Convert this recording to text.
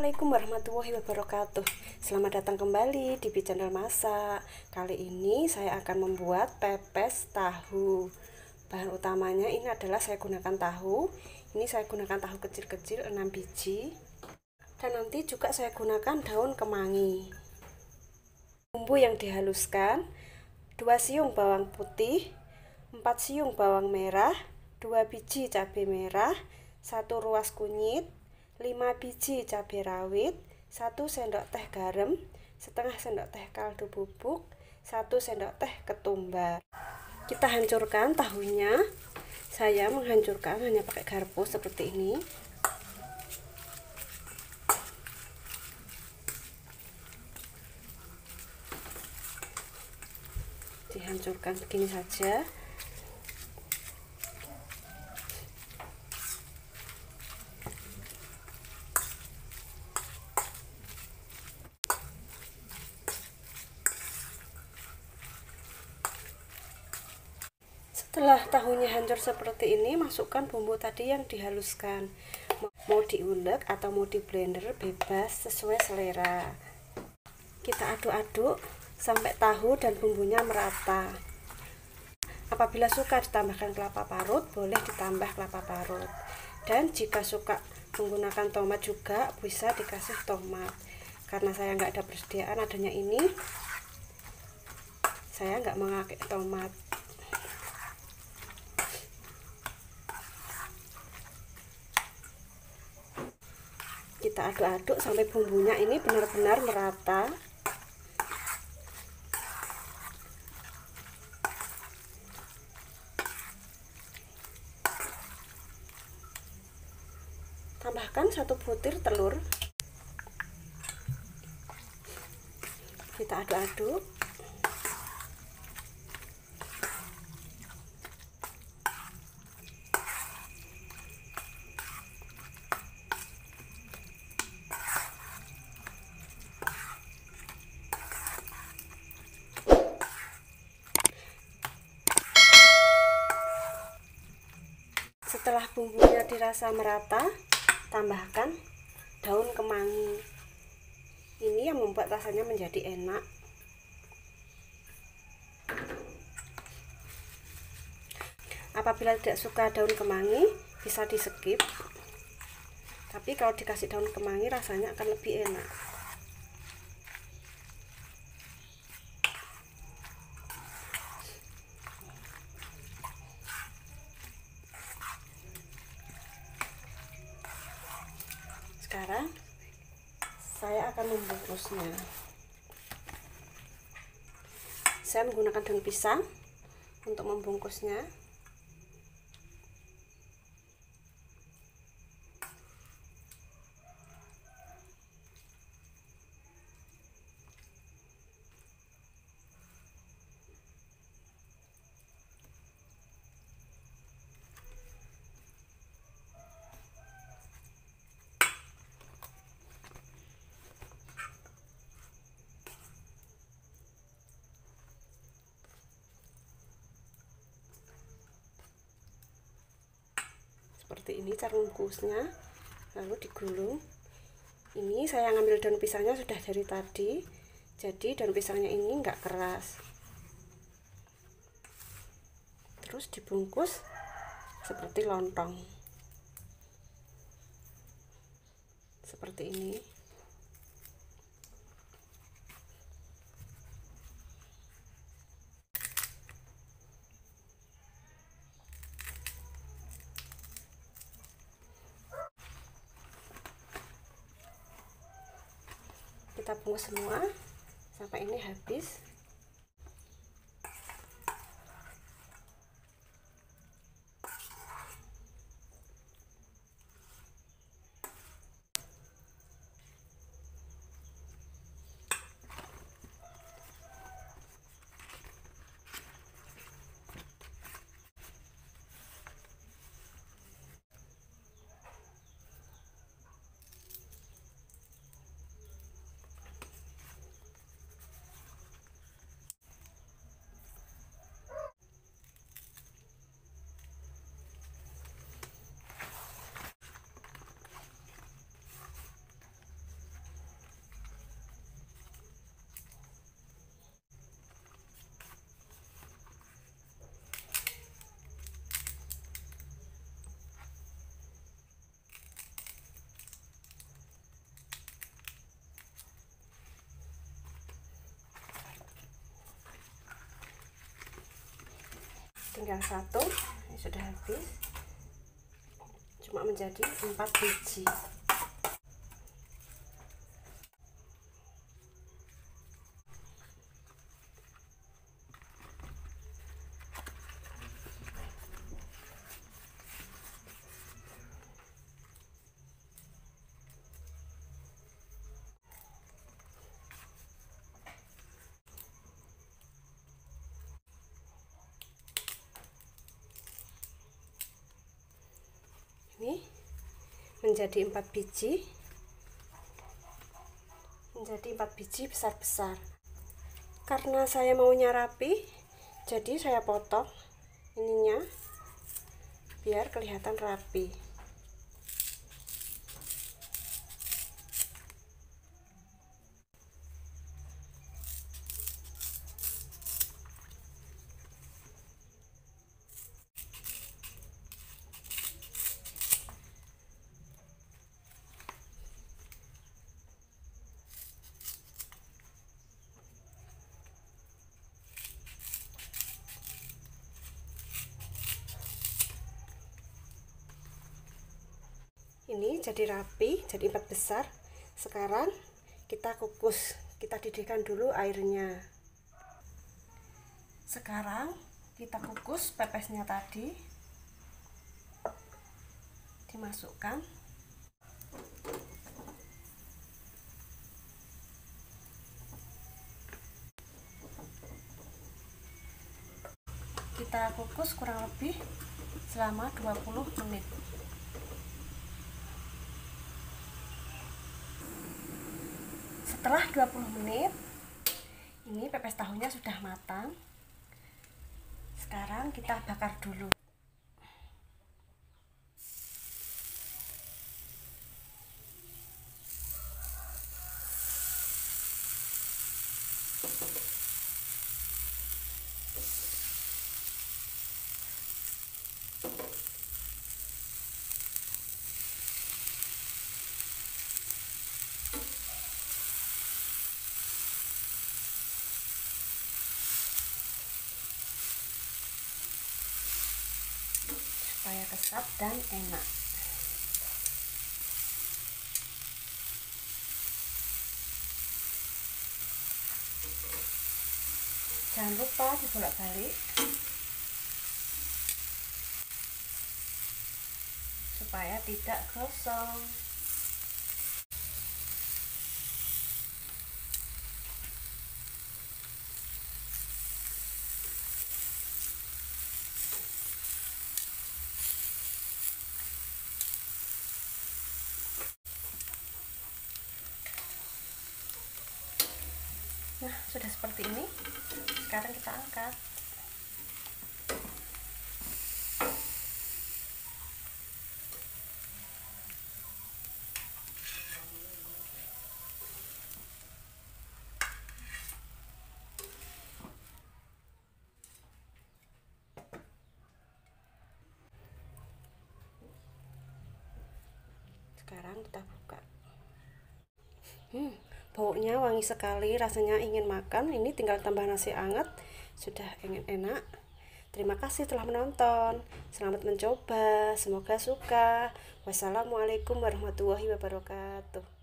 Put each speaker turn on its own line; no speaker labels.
Assalamualaikum warahmatullahi wabarakatuh. Selamat datang kembali di channel masak. Kali ini saya akan membuat pepes tahu. Bahan utamanya ini adalah saya gunakan tahu. Ini saya gunakan tahu kecil-kecil 6 biji. Dan nanti juga saya gunakan daun kemangi. Bumbu yang dihaluskan: 2 siung bawang putih, 4 siung bawang merah, 2 biji cabai merah, 1 ruas kunyit, 5 biji cabai rawit, 1 sendok teh garam, setengah sendok teh kaldu bubuk, 1 sendok teh ketumbar. Kita hancurkan tahunya. Saya menghancurkan hanya pakai garpu seperti ini. Dihancurkan begini saja. Setelah tahunya hancur seperti ini, masukkan bumbu tadi yang dihaluskan. Mau diulek atau mau di blender bebas sesuai selera. Kita aduk-aduk sampai tahu dan bumbunya merata. Apabila suka ditambahkan kelapa parut, boleh ditambah kelapa parut. Dan jika suka menggunakan tomat juga bisa dikasih tomat. Karena saya nggak ada persediaan adanya ini, saya nggak memakai tomat. Kita aduk-aduk sampai bumbunya ini benar-benar merata. Tambahkan 1 butir telur. Kita aduk-aduk. Setelah bumbunya dirasa merata, tambahkan daun kemangi. Ini yang membuat rasanya menjadi enak. Apabila tidak suka daun kemangi, bisa di skip. Tapi kalau dikasih daun kemangi rasanya akan lebih enak. Sekarang saya akan membungkusnya. Saya menggunakan daun pisang untuk membungkusnya. Seperti ini cara membungkusnya, lalu digulung. Ini saya ngambil daun pisangnya sudah dari tadi, jadi daun pisangnya ini enggak keras. Terus dibungkus seperti lontong, seperti ini. Kita bungkus semua sampai ini habis. tinggal satu, ini sudah habis, cuma menjadi 4 biji. Ini menjadi 4 biji, besar-besar. Karena saya maunya rapi, jadi saya potong ininya biar kelihatan rapi. Ini jadi rapi, jadi 4 besar. Sekarang kita kukus, kita didihkan dulu airnya. Sekarang kita kukus pepesnya tadi, dimasukkan. Kita kukus kurang lebih selama 20 menit. Setelah 20 menit, ini pepes tahunya sudah matang. Sekarang kita bakar dulu. Supaya kesat dan enak. Jangan lupa dibolak-balik supaya tidak gosong. Nah, sudah seperti ini. Sekarang kita angkat. Sekarang kita buka. Baunya wangi sekali, rasanya ingin makan. Ini tinggal tambah nasi anget, sudah ingin enak. Terima kasih telah menonton. Selamat mencoba, semoga suka. Wassalamualaikum warahmatullahi wabarakatuh.